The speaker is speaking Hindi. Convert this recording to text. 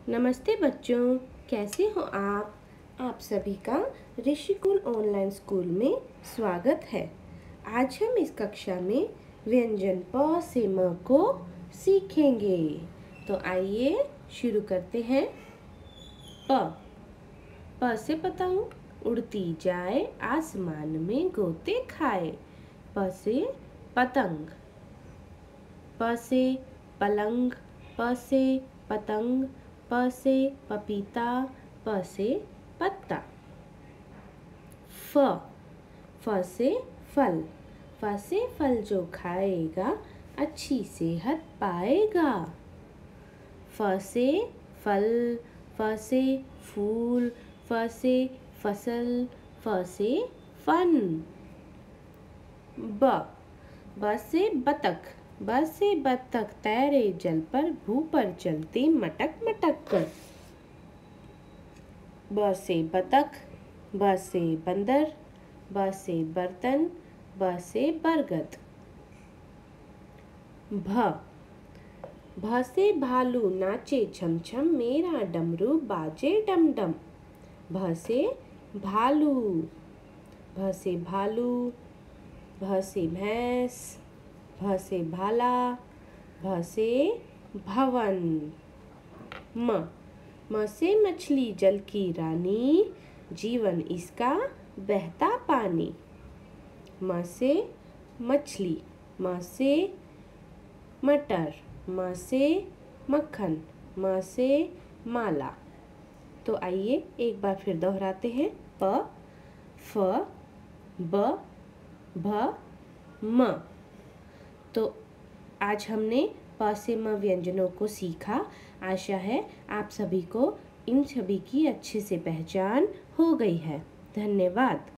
नमस्ते बच्चों, कैसे हो आप? आप सभी का ऋषिकुल ऑनलाइन स्कूल में स्वागत है। आज हम इस कक्षा में व्यंजन प से म को सीखेंगे। तो आइए शुरू करते हैं। प से पतंग उड़ती जाए, आसमान में गोते खाए। प से पतंग। प से पलंग, प से पतंग, प से पपीता, प से पत्ता। फ से फल। फ से फल जो खाएगा अच्छी सेहत पाएगा। फ से फल, फ से फूल, फ से फसल, फ से फन। ब से बतख। ब से बतख तैरे जल पर, भू पर चलती मटक मटक कर। ब से बतख, ब से बंदर, ब से बर्तन, ब से बरगद। भ से भालू नाचे छम छम, मेरा डमरू बाजे डम डम। भ से भालू। भ से भालू, भ से भैंस, भ से भाला, भ से भवन। म से मछली जल की रानी, जीवन इसका बहता पानी। म से मछली, म से मटर, म से मक्खन, म से माला। तो आइए एक बार फिर दोहराते हैं। प, फ, ब, भ, म। तो आज हमने प से म व्यंजनों को सीखा। आशा है आप सभी को इन सभी की अच्छे से पहचान हो गई है। धन्यवाद।